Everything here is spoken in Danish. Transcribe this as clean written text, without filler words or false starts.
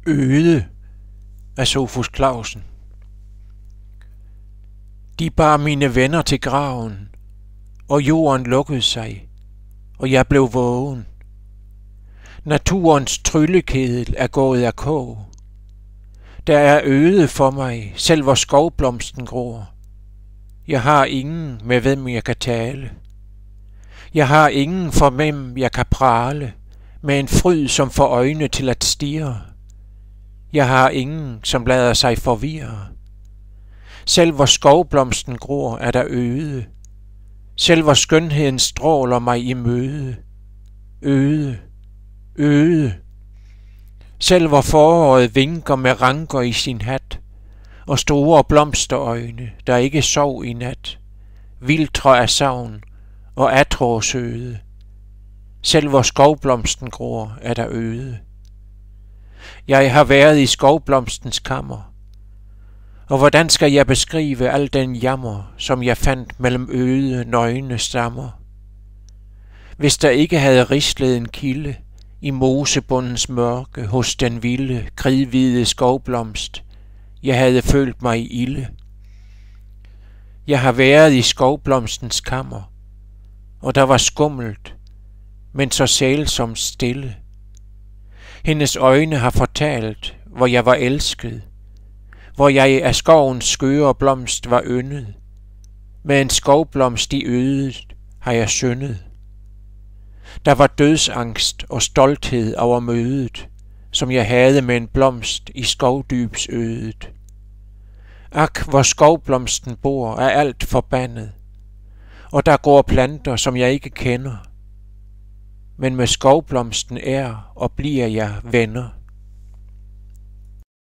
Øde af Sofus Clausen. De bar mine venner til graven, og jorden lukkede sig, og jeg blev vågen. Naturens tryllekedel er gået af kog. Der er øde for mig, selv hvor skovblomsten gror. Jeg har ingen, med hvem jeg kan tale. Jeg har ingen, for hvem jeg kan prale, med en fryd, som får øjne til at stirre. Jeg har ingen, som lader sig forvirre. Selv hvor skovblomsten gror, er der øde. Selv hvor skønheden stråler mig i møde. Øde, øde. Selv hvor foråret vinker med ranker i sin hat, og store blomsterøjne, der ikke sov i nat, vildtre af savn og atro søde. Selv hvor skovblomsten gror, er der øde. Jeg har været i skovblomstens kammer, og hvordan skal jeg beskrive al den jammer, som jeg fandt mellem øde, nøgne stammer? Hvis der ikke havde rislet en kilde i mosebundens mørke hos den vilde, kridhvide skovblomst, jeg havde følt mig ilde. Jeg har været i skovblomstens kammer, og der var skummelt, men så sælsomt stille. Hendes øjne har fortalt, hvor jeg var elsket, hvor jeg af skovens skøre blomst var yndet. Med en skovblomst i ødet har jeg syndet. Der var dødsangst og stolthed over mødet, som jeg havde med en blomst i skovdybsødet. Ak, hvor skovblomsten bor, er alt forbandet, og der går planter, som jeg ikke kender. Men med skovblomsten er og bliver jeg venner.